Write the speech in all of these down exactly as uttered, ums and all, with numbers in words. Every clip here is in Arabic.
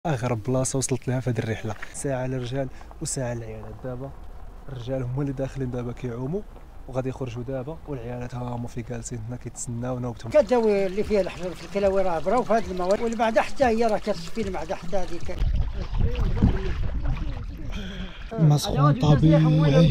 اغرب بلاصه وصلت لها في هذه الرحله، ساعه للرجال وساعه للعيالات. دابا الرجال هما اللي داخلين دابا كيعوموا وغادي يخرجوا دابا، والعيالات ها هما في جالسين هنا كيتسناو نوبتهم. كداوي اللي فيها الحجر في الكلاوي راه براو في هذا المواد، واللي بعدا حتى هي راه كتشفي المعده حتى هذيك. مسخون طبيعي.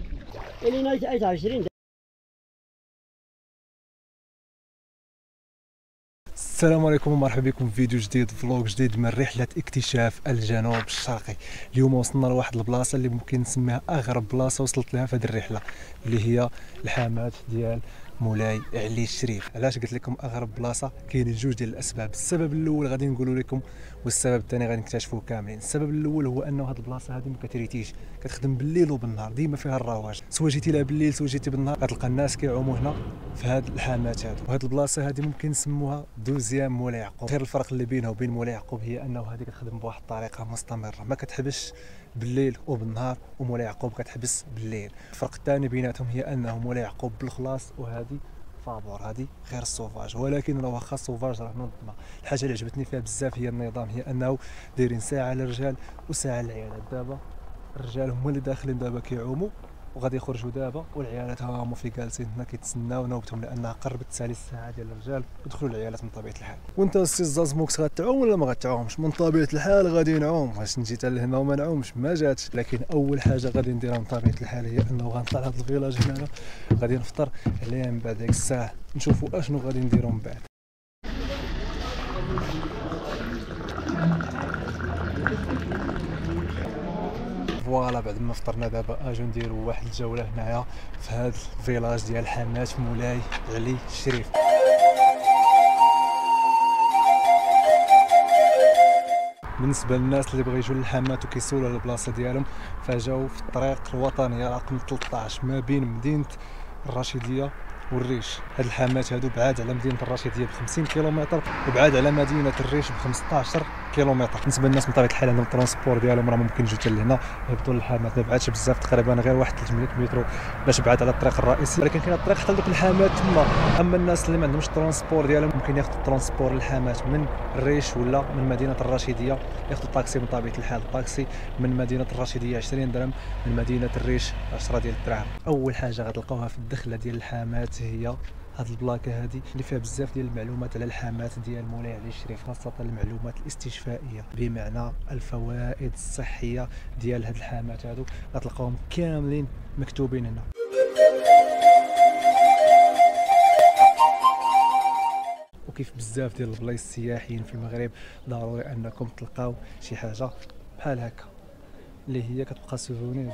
السلام عليكم ومرحبا بكم في فيديو جديد، فلوق جديد من رحله اكتشاف الجنوب الشرقي. اليوم وصلنا لواحد البلاصه اللي ممكن نسميها اغرب بلاصه وصلت لها في هذه الرحله، اللي هي الحامات ديال مولاي علي الشريف. علاش قلت لكم اغرب بلاصه؟ كاينين جوج ديال الاسباب. السبب الاول غادي نقولوا لكم، والسبب الثاني غادي نكتشفوه كاملين. السبب الاول هو انه هذه البلاصه هذه ما كتريتيش، كتخدم بالليل وبالنهار، ديما فيها الرواج، سواء جيتي لها بالليل سواء جيتي بالنهار غتلقى الناس كيعوموا هنا في هذه الحامات هذو. وهذه البلاصه هذه ممكن نسموها دوزيام مولاي يعقوب. غير الفرق اللي بينها وبين مولاي يعقوب هي انه هذه كتخدم بواحد الطريقه مستمره، ما كتحبش بالليل وبالنهار، ومولاي يعقوب كتحبس بالليل. الفرق الثاني بيناتهم هي انه مولاي يعقوب بالخلاص، وهذه فابور، هذه غير السوفاج. ولكن راه واخا السوفاج راه منظمه. الحاجه اللي عجبتني فيها بزاف هي النظام، هي انه دايرين ساعه للرجال وساعه للعيالات. دابا الرجال هما اللي داخلين دابا كيعوموا وغادي يخرجوا دابا، والعيالات ها هما في جالسين هنا كيتسناو نوبتهم، لانها قربت تسالي الساعه ديال الرجال ودخلوا العيالات من طبيعه الحال. وانت السي زازموكس غتعوم ولا ما غتعومش؟ من طبيعه الحال غادي نعوم. واش نجي حتى لهنا وما نعومش؟ ما جاتش. لكن اول حاجه غادي نديرها من طبيعه الحال هي انه غنطلع لهاد الفيلاج هنايا، غادي نفطر عليه، من بعد ديك الساعه نشوفوا اشنو غادي نديروا من بعد. فوالا بعد ما فطرنا دابا اجو نديروا واحد الجوله هنايا في هذا الفيلاج ديال حامات مولاي علي الشريف. بالنسبه للناس اللي بغا يجوا للحامات وكيسولوا على البلاصه ديالهم، فجاو في الطريق الوطنيه رقم ثلاثطاش ما بين مدينه الرشيديه والريش. هاد الحامات هادو بعاد على مدينه الرشيديه ب خمسين كيلومتر، وبعاد على مدينه الريش ب خمسطاش كيلومتر. بالنسبه للناس من طبيعه الحال عندهم الترونسبور ديالهم، راه ممكن يجيو حتى لهنا يهبطوا للحامات، ما بعادش بزاف، تقريبا غير واحد ثلاثمية متر باش بعاد على الطريق الرئيسي. ولكن كاين الطريق حتى لدوك الحامات تما. اما الناس اللي ما عندهمش الترونسبور ديالهم ممكن ياخذوا الترونسبور للحامات من الريش ولا من مدينه الرشيديه، ياخذوا الطاكسي من طبيعه الحال. الطاكسي من مدينه الرشيديه عشرين درهم، من مدينه الريش عشرة ديال الدراهم. اول حاجه غتلقاوها في الدخله ديال الحامات هي هاد البلاكه هادي اللي فيها بزاف ديال المعلومات على الحامات ديال مولاي علي الشريف، خاصه المعلومات الاستشفائيه، بمعنى الفوائد الصحيه ديال هاد الحامات هادو غتلقاوهم كاملين مكتوبين هنا. وكيف بزاف ديال البلايص السياحيين في المغرب، ضروري انكم تلقاو شي حاجه بحال هكا اللي هي كتبقى سوفونير.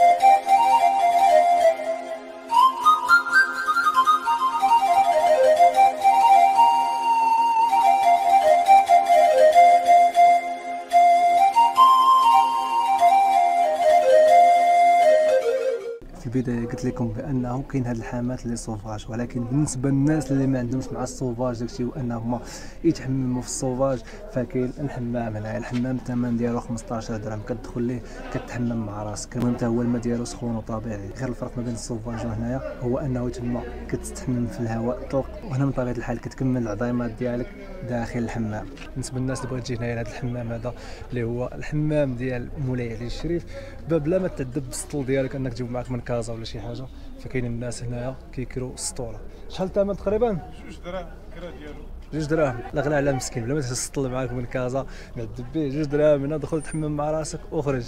في البدايه قلت لكم بانه كاين هاد الحامات اللي سوفاج، ولكن بالنسبه للناس اللي ما عندهمش مع السوفاج داكشي وانهم يتحمموا في السوفاج، فكاين الحمام هنايا. الحمام الثمن ديالو خمسطاش درهم، كتدخل ليه كتحمم مع راسك. المهم حتى هو الماء ديالو سخون وطبيعي. غير الفرق ما بين السوفاج وهنايا هو انه تما كتستحمم في الهواء الطلق، وهنا من طبيعه الحال كتكمل العظيمات ديالك داخل الحمام. بالنسبه للناس اللي بغات تجي هنايا لهذا الحمام هذا اللي هو الحمام ديال مولاي علي الشريف، بلا ما تعذب بالسطل ديالك انك تجيب معاك من كازا ولا شي حاجه، فكاين الناس هنايا كيكرو السطوله. شحال الثمن تقريبا؟ جوج دراهم الكرا ديالو. جوج دراهم. لا غلا على مسكين، بلا ما تسطل معاك من كازا معذب به، جوج دراهم هنا دخل تحمم مع راسك وخرج.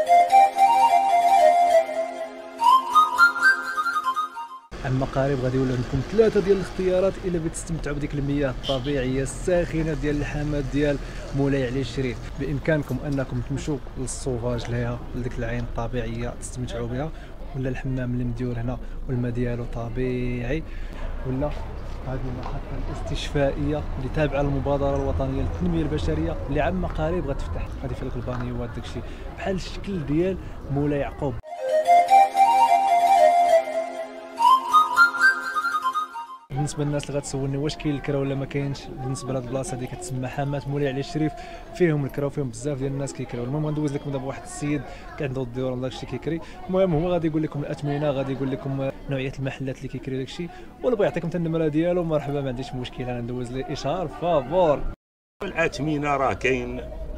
اما قريب غادي يولي عندكم ثلاثه ديال الاختيارات الا بغيت تستمتعوا بديك المياه الطبيعيه الساخنه ديال الحامات ديال مولاي علي الشريف. بامكانكم انكم تمشوا للسوفاج ليها، لديك العين الطبيعيه تستمتعوا بها، ولا الحمام اللي مديور هنا والماء ديالو طبيعي، ولا هذه المحطه الاستشفائيه اللي تابعه للمبادره الوطنيه للتنميه البشريه اللي عما قريب غتفتح، غادي فيها لك البانيوات داكشي بحال الشكل ديال مولاي يعقوب. بالنسبه للناس اللي غتسولني واش كاين الكرا ولا ما كاينش، بالنسبه لهاد البلاصه هذه كتسمى حامات مولاي علي الشريف، فيهم الكرا وفيهم بزاف ديال الناس كيكراو. المهم غندوز لكم دابا واحد السيد كان عنده الديور ولا داكشي كيكري. المهم هو غادي يقول لكم الاثمنه، غادي يقول لكم نوعيه المحلات اللي كيكري داكشي، ولا بغى يعطيكم حتى النمره ديالو مرحبا، ما عنديش مشكل، انا ندوز ليه اشهار فابور. الاثمنه راه كاين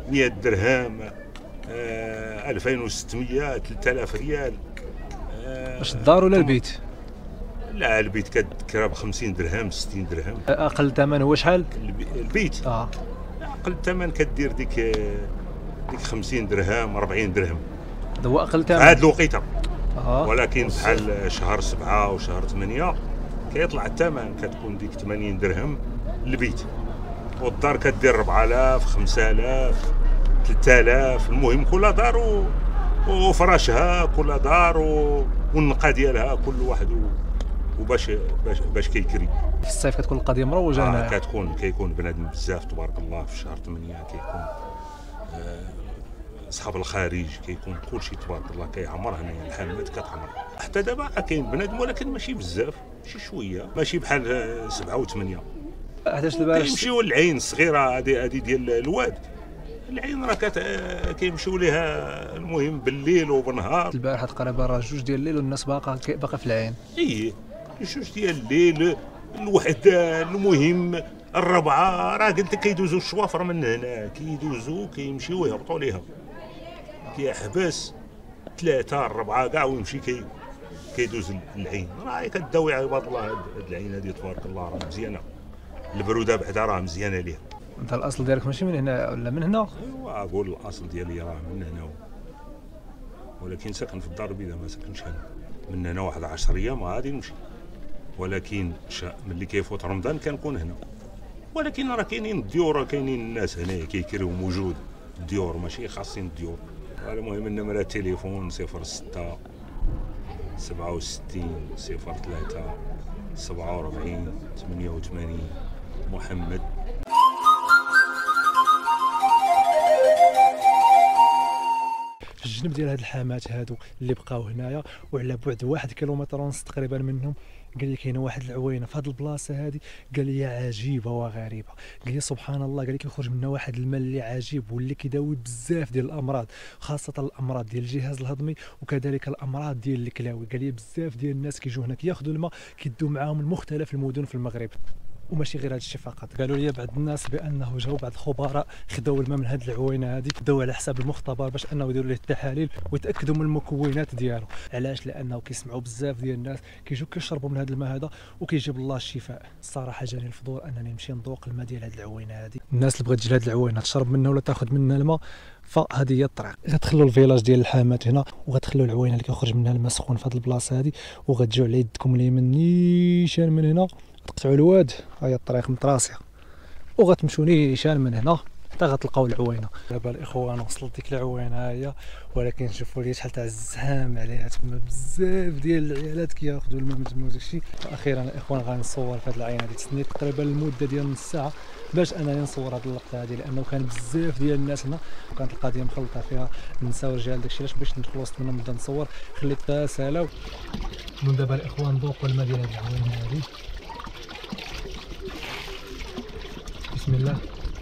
مئة درهم، آه ألفين وستمئة، ثلاثة آلاف ريال. واش الدار ولا البيت؟ لا البيت كتكرا ب خمسين درهم ستين درهم. اقل ثمن هو شحال؟ البيت اه اقل ثمن كدير ديك ديك خمسين درهم أربعين درهم. هذا هو اقل ثمن هاد الوقيته. اه ولكن بحال شهر سبعة وشهر ثمانية كيطلع الثمن، كتكون ديك ثمانين درهم البيت، والدار كدير أربعة آلاف خمسة آلاف ثلاثة آلاف. المهم كل دار و... وفراشها، كل دار و... والنقا ديالها كل واحد و... وباش باش باش كيكري. في الصيف كتكون القضيه مروجه آه هنا. كتكون كيكون بنادم بزاف تبارك الله. في شهر ثمانية كيكون آه اصحاب الخارج، كيكون كلشي تبارك الله كيعمر هنايا، الحانوت كتعمر. حتى دابا كاين بنادم ولكن ماشي بزاف، شي شويه، ماشي بحال سبعة وثمانية. حيتاش دابا كيمشيو للعين الصغيره هذه هذه ديال الواد. العين راه كت... كيمشيو ليها المهم بالليل وبالنهار. البارحه تقريبا راه جوج ديال الليل والناس باقا باقا في العين. ايه جوج ديال الليل الوحده، المهم الربعه راه قلت لك كيدوزوا الشوافر من هنا، كيدوزوا كيمشيو يهبطوا ليها، كيحبس ثلاثه الربعه كاع ويمشي كي كيدوز العين. راه كداوي عباد الله هاد العين هذه تبارك الله راه مزيانه، البروده بعدا راه مزيانه ليها. انت الاصل ديالك ماشي من هنا ولا من هنا؟ ايوا اقول الاصل ديالي راه من هنا، ولكن ساكن في الدار البيضاء، ما ساكنش هنا. من هنا واحد عشر ايام غادي نمشي، ولكن ملي كيفوت رمضان كنكون هنا. ولكن راه كاينين الديور، كاينين الناس هنايا كيكريو موجود الديور، ماشي خاصين الديور. المهم النمره التليفون صفر ستة سبعة وستين صفر ثلاثة سبعة وأربعين ثمانية وثمانين. محمد. في الجنب ديال هاد الحامات هادو اللي بقاو هنايا، وعلى بعد واحد كيلومتر ونص تقريبا منهم، قال لي كاينه واحد العوينه في هاد البلاصه هادي، قال لي عجيبه وغريبه. قال لي سبحان الله، قال لي كيخرج منها واحد الماء اللي عجيب واللي كيداوي بزاف ديال الامراض، خاصه الامراض ديال الجهاز الهضمي وكذلك الامراض ديال الكلاوي. قال لي بزاف ديال الناس كيجيو هنا كياخذوا الماء كيدوا معاهم لمختلف المدن في المغرب، وماشي غير هذا الشيء فقط. قالوا لي بعض الناس بانه جاوا بعض الخبراء خداو الماء من هذه العوينه هذه، داو على حساب المختبر باش انه يديروا ليه التحاليل ويتاكدوا من المكونات ديالو. علاش؟ لانه كيسمعوا بزاف ديال الناس كيجيو كيشربوا من هذا الماء هذا وكيجيب الله الشفاء. الصراحه جاني الفضول انني نمشي نذوق الماء ديال هذه العوينه هذه. الناس اللي بغات تجي لهذه العوينه تشرب منها ولا تاخذ منها الماء، فهذه هي الطريق. غتخلوا الفيلاج ديال الحامات هنا، وغتخلوا العوينه اللي كيخرج منها الماء سخون في هذه البلاصه هذه، وغتجيو على يدكم اليمين نيشان من هنا، تقطعوا الواد، هاي الطريق متراسيه، وغتمشوا نيشان من هنا حتى غتلقاو العوينه. دابا الاخوان وصلت ديك العوينه هي، ولكن شوفوا لي شحال تاع الزحام عليها، تما بزاف ديال العيالات كياخذوا الماء من تما وداكشي. واخيرا الاخوان غنصور في هذه العين هذه، تسنيت تقريبا المده ديال نص ساعه باش انني نصور هذه اللقطه هذه، لانه كان بزاف ديال الناس هنا وكانت القضيه مخلطه فيها النساء والرجال. داكشي علاش باش ندخل وسط منهم نبدا نصور، خليت سالاو. من دابا الاخوان ذوقوا الماء ديال هذه العوينه هذه. بسم الله.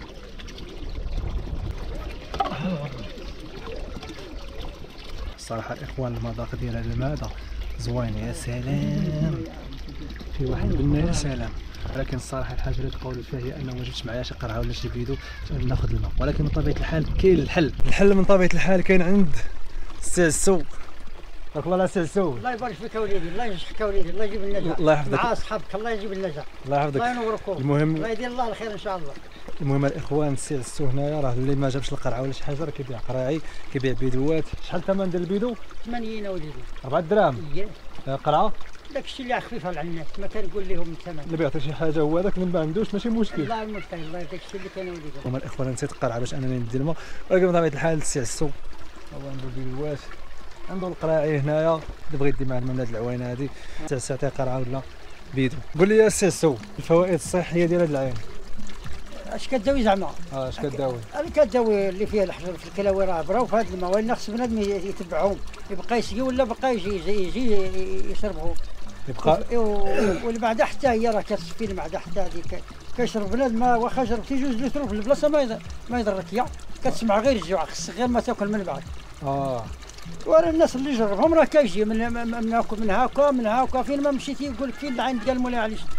الصراحه الاخوان المذاق ديال هذا الماء هذا زوين، يا سلام، في واحد قلنا يا سلام. ولكن الصراحه الحاجه اللي تقولوا فيها هي انه ما جبتش معايا شي قرعه ولا شي بيدو ناخذ الماء، ولكن من طبيعه الحال كاين الحل. الحل من طبيعه الحال كاين عند السي عسو. بارك الله على سي عسو. الله يبارك فيك اوليدي، الله يجزيك اوليدي، الله يجيب النجاح. الله يحفظك مع اصحابك، الله يجيب النجاح. الله يحفظك. الله ينوركم. المهم الله يدير الله الخير ان شاء الله. المهم الاخوان السي عسو هنايا راه اللي ما جابش القرعه ولا شي حاجه راه كيبيع قراعي، كيبيع بيدوات. شحال الثمن ديال البيدو؟ ثمانين اوليدي. أربعة دراهم. اييه. قرعه؟ داك الشيء اللي خفيف على الناس، ما كنقول لهم الثمن. اللي بيعطي شي حاجه هو هذاك، اللي ما عندوش ماشي مشكل. الله المستعان، الله داك الشيء اللي كان وليدي. هما الاخوان نسيت القرعه باش انني ندي الماء، ولكن بطبيعه الحال السي عسو هو عنده بيدوات، عنده القراعي هنايا اللي بغى يدي مع الماء من هذه العوينه هذه. تاع ساعتي قرعه ولا بيدو. قول لي يا سي عسو الفوائد الصحيه ديال هذه العين. اش كداوي زعما؟ اه اش كداوي؟ اللي كداوي اللي فيها الحجر في الكلاوي راه براو في هذا الماء، ولكن خص بنادم يتبعهم، يبقى يسقي ولا بقى يجي يجي يشربه. يبقى واللي بعدا حتى هي راه كتصفي المعده، حتى هذيك كيشرب بنادم واخا شربتي جوج لتر في البلاصه ما ما يضرك، يا كتسمع غير الجوع، خصك غير ما تاكل من بعد. اه ورا الناس اللي جربهم راه كيجي من من هاكا من هاكا من هاكا، فين ما مشيتي يقول لك فين العين ديال مولاي علي.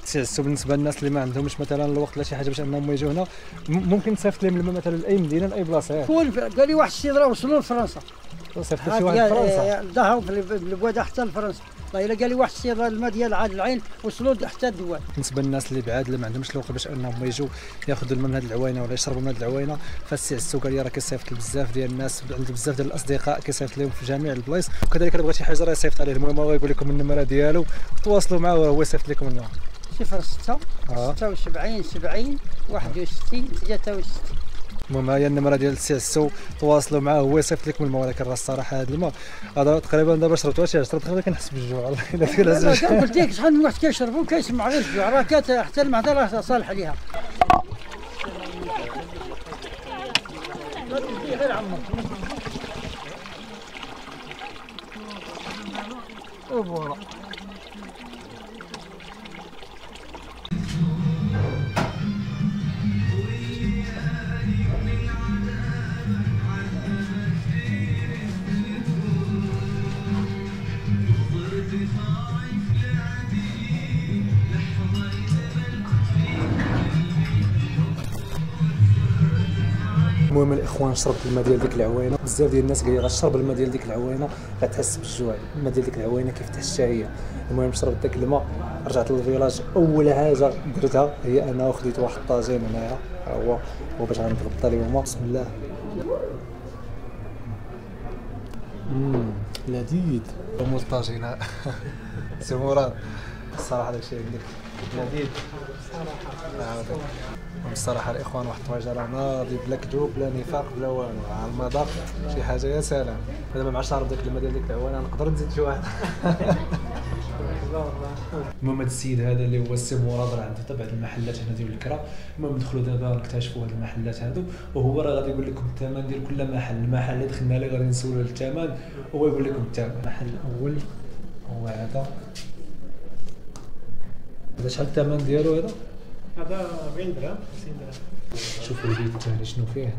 تسعسوا بالنسبه للناس اللي ما عندهمش مثلا الوقت ولا شي حاجه باش انهم يجوا هنا ممكن تصيفط لهم الماء مثلا لاي مدينه لاي بلاصه. كون قال لي واحد السيد راه وصلوا لفرنسا، صيفط شي واحد لفرنسا ضاعوا في البواد حتى لفرنسا. والله الا قال لي واحد السيد الماء ديال عاد العين وصلوا حتى الدوال. بالنسبه للناس اللي بعاد اللي ما عندهمش الوقت باش انهم يجوا ياخذوا الماء من هذه العوينه ولا يشربوا من هذه العوينه، فالسي قال لي راه كيصيفط بزاف ديال الناس، عنده بزاف ديال الاصدقاء كيصيفط لهم في جميع البلايص، وكذلك الا بغى شي حاجه راه يصيفط عليه. المهم هو يقول لكم النمره ديالو تواصلوا معاه وهو يصيفط لكم الماء. صفر ستة ستة وسبعين سبعين واحد وستين ثلاثة وستين. المهم هي النمره ديال السي عسو، تواصلوا معاه هو يصيفط لكم الماء. ولكن راه الصراحه هذا الماء هذا تقريبا دابا شربت واش شربت تقريبا كنحس بالجوع والله الا كنحس. قلت لك شحال من واحد كيشربوا كيسمع غير الجوع، راه كات حتى المعده راه صالحه ليها. غير عمر وفوالا. المهم الاخوان شربت الماء ديال ديك العوينه، بزاف ديال الناس قال لي غتشرب الماء ديال ديك العوينه غتحس بالجوع، الماء ديال ديك العوينه كيفتح الشهيه. المهم شربت داك الماء، رجعت للفيلاج، اول حاجه درتها هي انه خديت واحد الطاجين هنايا ها هو هو باش غنتغطى اليوم. بسم الله. امم لذيذ مول الطاجين سي مراد الصراحه داكشي عندك لذيذ الصراحه. بصراحه الاخوان واحد الطواجه راه ناضي بلا كذوب بلا نفاق بلا والو، على المذاق شي حاجه يا سلام. دابا مع شارب داك الماء ديال ديك العوانه نقدر نزيد شي واحد. المهم هذا السيد هذا اللي هو السي مراد راه عنده تبع المحلات هنا ديال الكرا. المهم ندخلوا دابا نكتشفوا هاد المحلات هادو، وهو راه غادي يقول لكم الثمن ديال كل محل. المحل اللي دخلنا ليه غادي نسولوا الثمن وهو يقول لكم الثمن. المحل الاول هو هذا، هذا شحال الثمن ديالو هذا؟ هذا أربعين درهم خمسين درهم. شوفوا البيت الثاني شنو فيه.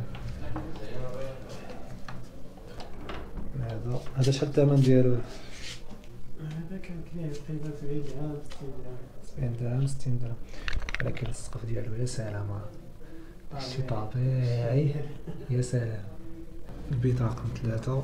هذا هذا شحال الثمن ديالو؟ هذا كان كاين تقريبا سبعين درهم ستين درهم. سبعين درهم ستين درهم، ولكن السقف ديالو يا سلام شي طبيعي يا سلام. البيت رقم ثلاثة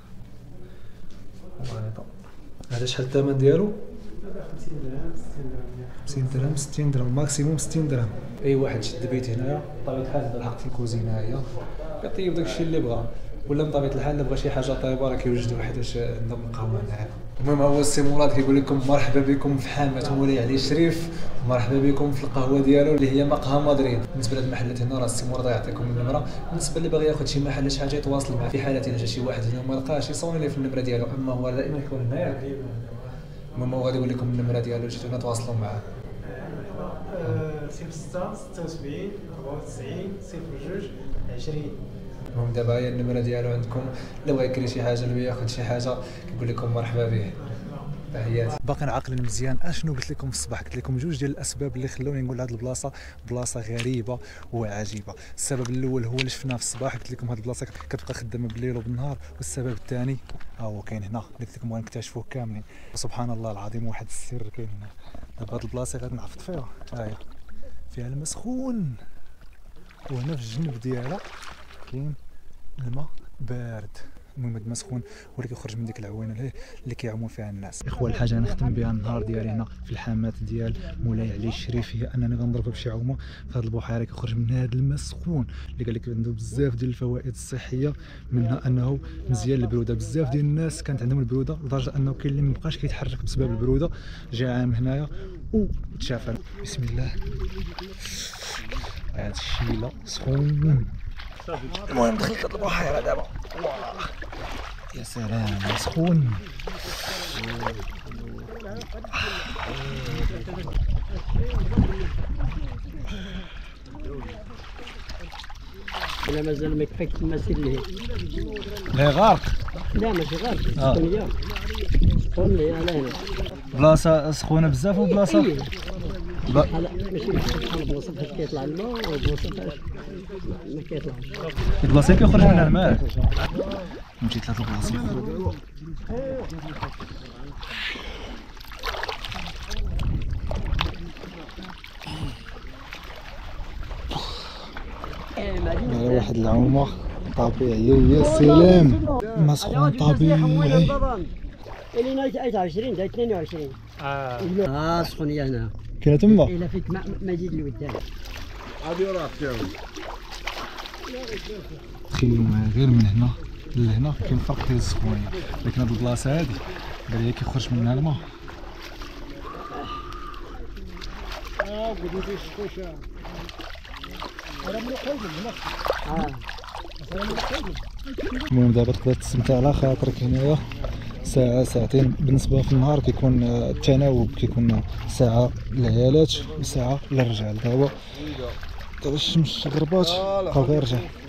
وهذا هذا شحال الثمن ديالو؟ خمسين درهم ستين درهم. خمسين درهم ستين درهم ماكسيموم ستين درهم. اي واحد شد بيت هنايا بطبيعه الحال هذا الحق في الكوزينه هي كيطيب داكشي اللي بغا، ولا بطبيعه الحال اللي بغى شي حاجه طيبه راه كيوجدوا حيتاش عندهم مقاومه هنايا. المهم هو السي مراد كيقول لكم مرحبا بكم في حامه مولاي علي الشريف، مرحبا بكم في القهوه ديالو اللي هي مقهى مدريد. بالنسبه لهاد المحلات هنا راه السي مراد يعطيكم النمره، بالنسبه اللي باغي ياخذ شي محل شي حاجه يتواصل معاه. في حاله الا جا شي واحد هنا وما لقاش يصوني ليه في النمره ديالو، اما هو دائما يكون هنايا. المهم هو غادي يقول لكم النمره ديالو، جيتو هنا تواصلوا معاه. صفر ستة ستة وسبعين أربعة وتسعين صفر جوج عشرين. المهم دابا هي النمره ديالو عندكم، اللي بغى يكري شي حاجه اللي ياخذ شي حاجه كيقول لكم مرحبا به. تحياتي. باقي عاقلين مزيان اشنو قلت لكم في الصباح؟ قلت لكم جوج ديال الاسباب اللي خلوني نقول هذه البلاصه بلاصه غريبه وعجيبه. السبب الاول هو اللي شفناه في الصباح، قلت لكم هذه البلاصه كتبقى خدامه بالليل وبالنهار، والسبب الثاني ها هو كاين هنا قلت لكم غنكتشفوه كاملين. وسبحان الله العظيم واحد السر كاين هنا. دابا هذه البلاصه غادي نعفط فيها، ها هي فيها الماء سخون، وهنا في الجنب ديالها كاين الماء بارد. المهم الماء سخون هو اللي كيخرج من ديك العوينه اللي كيعوموا فيها الناس. اخوان الحاجه نختم بها النهار ديالي هنا في الحامات ديال مولاي علي الشريف هي انني غنضرب بشي عومه في هذه البحيره كيخرج من هذا الماء السخون اللي قال لك عنده بزاف ديال الفوائد الصحيه، منها انه مزيان للبروده. بزاف ديال الناس كانت عندهم البروده لدرجه انه كاين اللي ما بقاش كيتحرك بسبب البروده، جا عام هنايا وتشافى. بسم الله هاد الشيله سخون. المهم دخلت هاد البحيره دابا يا سلام سخون. لا مازال ما يكفيك تما سير ليه. لا غارق؟ لا ماشي غارق، سخونيه سخونيه على هنا. بلاصه سخونه بزاف وبلاصه بحال ماشي بحال بلاصه فاش كيطلع الماء وبلاصه فاش ما كيطلعش. البلاصه كيخرج منها الماء. مشيت لهاد البلاصه على واحد العومه طبيعيه يا سلام، ما سخون طبيعي. اللي نايت عشرين دا اثنين وعشرين. اه اه سخونيه هنا كاينه تما الا فيك مزيد الودان. هادي راه تاعو تخيلوا معايا غير من هنا لهنا كاين فرق ديال السخونيه، لكن هاد البلاصه هادي بان لي كيخرج منها الماء. اه بديتي الشوشه انا من قلب اه المهم دابا تقدر تستمتع على خاطرك هنايا ساعة ساعتين. بالنسبة في النهار كيكون التناوب، كيكون ساعة للعيالات وساعة للرجال. دابا دابا الشمس غربات بقاو غير رجال.